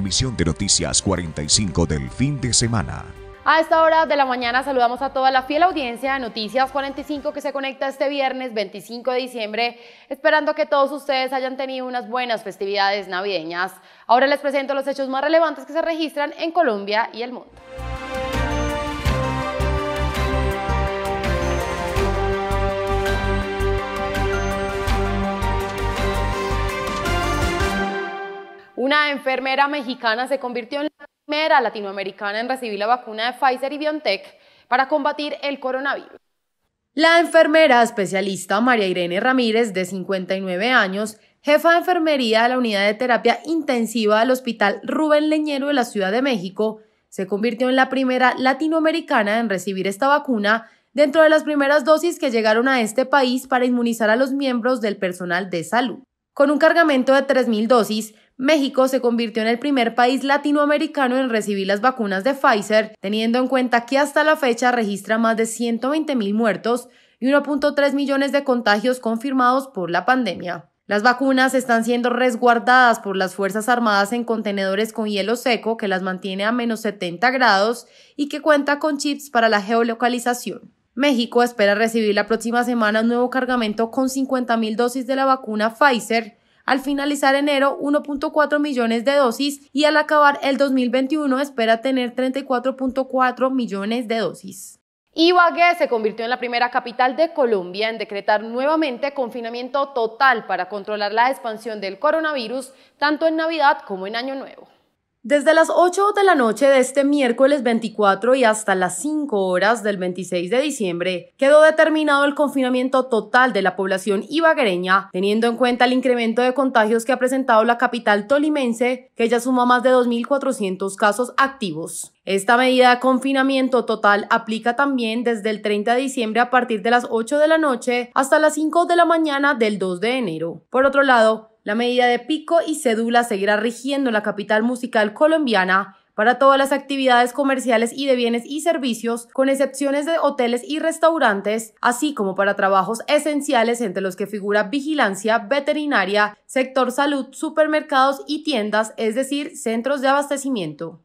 emisión de Noticias 45 del fin de semana. A esta hora de la mañana saludamos a toda la fiel audiencia de Noticias 45 que se conecta este viernes 25 de diciembre, esperando que todos ustedes hayan tenido unas buenas festividades navideñas. Ahora les presento los hechos más relevantes que se registran en Colombia y el mundo. Una enfermera mexicana se convirtió en la primera latinoamericana en recibir la vacuna de Pfizer y BioNTech para combatir el coronavirus. La enfermera especialista María Irene Ramírez, de 59 años, jefa de enfermería de la unidad de terapia intensiva del Hospital Rubén Leñero de la Ciudad de México, se convirtió en la primera latinoamericana en recibir esta vacuna dentro de las primeras dosis que llegaron a este país para inmunizar a los miembros del personal de salud. Con un cargamento de 3.000 dosis, México se convirtió en el primer país latinoamericano en recibir las vacunas de Pfizer, teniendo en cuenta que hasta la fecha registra más de 120.000 muertos y 1.3 millones de contagios confirmados por la pandemia. Las vacunas están siendo resguardadas por las Fuerzas Armadas en contenedores con hielo seco que las mantiene a menos 70 grados y que cuenta con chips para la geolocalización. México espera recibir la próxima semana un nuevo cargamento con 50.000 dosis de la vacuna Pfizer, al finalizar enero 1.4 millones de dosis y al acabar el 2021 espera tener 34.4 millones de dosis. Ibagué se convirtió en la primera capital de Colombia en decretar nuevamente confinamiento total para controlar la expansión del coronavirus tanto en Navidad como en Año Nuevo. Desde las 8 de la noche de este miércoles 24 y hasta las 5 horas del 26 de diciembre, quedó determinado el confinamiento total de la población ibaguereña, teniendo en cuenta el incremento de contagios que ha presentado la capital tolimense, que ya suma más de 2.400 casos activos. Esta medida de confinamiento total aplica también desde el 30 de diciembre a partir de las 8 de la noche hasta las 5 de la mañana del 2 de enero. Por otro lado, la medida de pico y cédula seguirá rigiendo la capital musical colombiana para todas las actividades comerciales y de bienes y servicios, con excepciones de hoteles y restaurantes, así como para trabajos esenciales entre los que figura vigilancia, veterinaria, sector salud, supermercados y tiendas, es decir, centros de abastecimiento.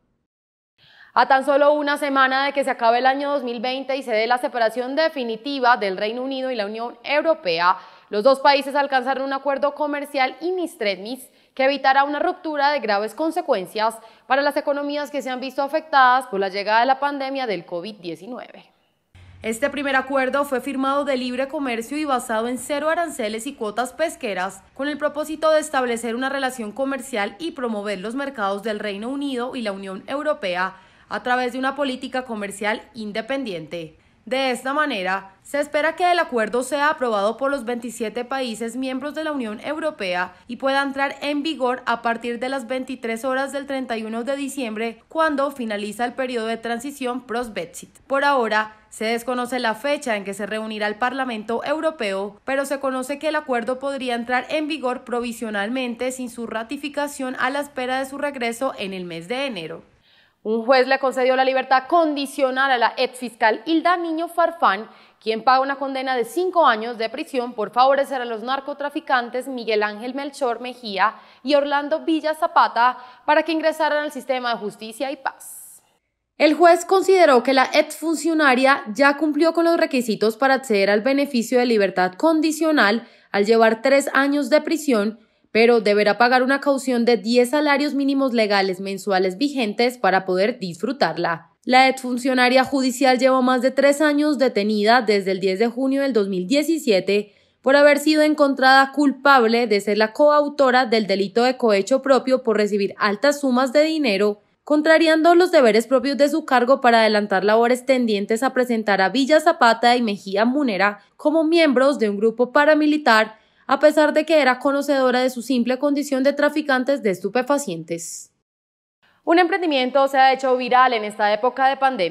A tan solo una semana de que se acabe el año 2020 y se dé la separación definitiva del Reino Unido y la Unión Europea, los dos países alcanzaron un acuerdo comercial in extremis que evitará una ruptura de graves consecuencias para las economías que se han visto afectadas por la llegada de la pandemia del COVID-19. Este primer acuerdo fue firmado de libre comercio y basado en cero aranceles y cuotas pesqueras, con el propósito de establecer una relación comercial y promover los mercados del Reino Unido y la Unión Europea a través de una política comercial independiente. De esta manera, se espera que el acuerdo sea aprobado por los 27 países miembros de la Unión Europea y pueda entrar en vigor a partir de las 23 horas del 31 de diciembre, cuando finaliza el periodo de transición post-Brexit. Por ahora, se desconoce la fecha en que se reunirá el Parlamento Europeo, pero se conoce que el acuerdo podría entrar en vigor provisionalmente sin su ratificación a la espera de su regreso en el mes de enero. Un juez le concedió la libertad condicional a la exfiscal Hilda Niño Farfán, quien paga una condena de 5 años de prisión por favorecer a los narcotraficantes Miguel Ángel Melchor Mejía y Orlando Villa Zapata para que ingresaran al sistema de justicia y paz. El juez consideró que la exfuncionaria ya cumplió con los requisitos para acceder al beneficio de libertad condicional al llevar 3 años de prisión, pero deberá pagar una caución de 10 salarios mínimos legales mensuales vigentes para poder disfrutarla. La exfuncionaria judicial llevó más de 3 años detenida desde el 10 de junio del 2017 por haber sido encontrada culpable de ser la coautora del delito de cohecho propio por recibir altas sumas de dinero, contrariando los deberes propios de su cargo para adelantar labores tendientes a presentar a Villa Zapata y Mejía Munera como miembros de un grupo paramilitar, a pesar de que era conocedora de su simple condición de traficantes de estupefacientes. Un emprendimiento se ha hecho viral en esta época de pandemia.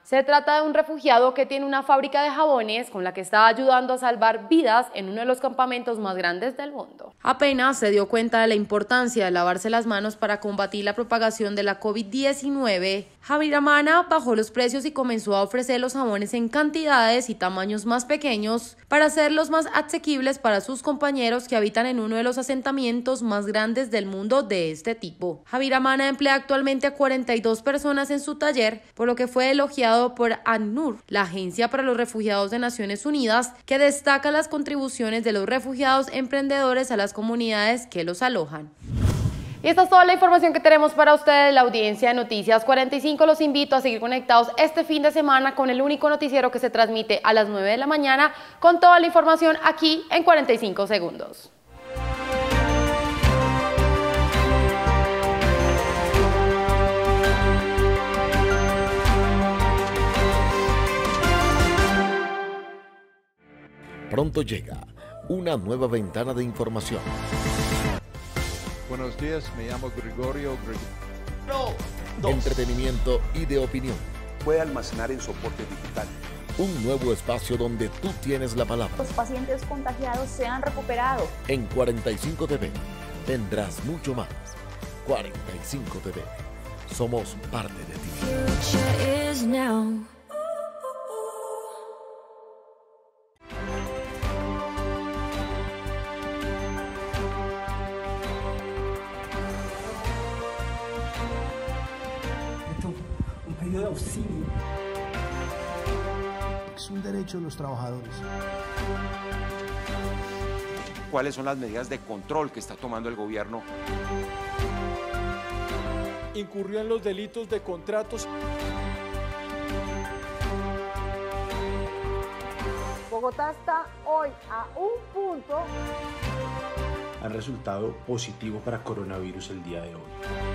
Se trata de un refugiado que tiene una fábrica de jabones con la que está ayudando a salvar vidas en uno de los campamentos más grandes del mundo. Apenas se dio cuenta de la importancia de lavarse las manos para combatir la propagación de la COVID-19, Javier Amana bajó los precios y comenzó a ofrecer los jabones en cantidades y tamaños más pequeños para hacerlos más asequibles para sus compañeros que habitan en uno de los asentamientos más grandes del mundo de este tipo. Javier Amana emplea actualmente a 42 personas en su taller, por lo que fue elogiado por ACNUR, la Agencia para los Refugiados de Naciones Unidas, que destaca las contribuciones de los refugiados emprendedores a las comunidades que los alojan. Y esta es toda la información que tenemos para ustedes, la audiencia de Noticias 45. Los invito a seguir conectados este fin de semana con el único noticiero que se transmite a las 9 de la mañana con toda la información aquí en 45 segundos. Pronto llega una nueva ventana de información. Buenos días, me llamo Gregorio. Entretenimiento y de opinión. Puede almacenar en soporte digital. Un nuevo espacio donde tú tienes la palabra. Los pacientes contagiados se han recuperado. En 45 TV tendrás mucho más. 45 TV. Somos parte de ti. Un pedido de auxilio. Es un derecho de los trabajadores. ¿Cuáles son las medidas de control que está tomando el gobierno? Incurrió en los delitos de contratos. Bogotá está hoy a un punto. Han resultado positivo para coronavirus el día de hoy.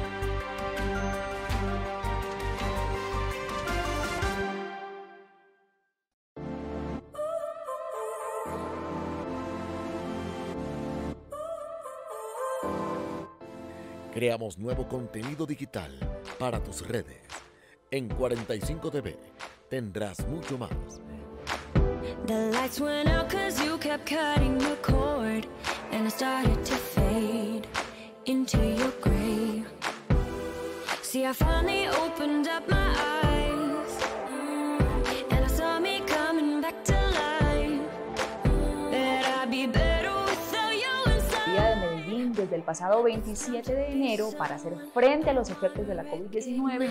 Creamos nuevo contenido digital para tus redes. En 45 TV tendrás mucho más. The lights went out 'cause you kept cutting the cord, and I started to fade into your grave. See, I finally opened up my eyes, and I saw me coming back to life. That I'd be better without you inside. Día de Medellín desde el pasado 27 de enero para hacer frente a los efectos de la COVID-19.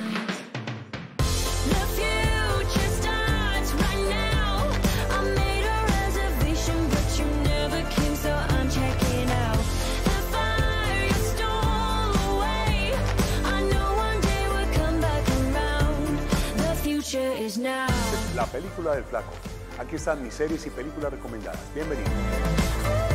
La película del flaco. Aquí están mis series y películas recomendadas. Bienvenidos.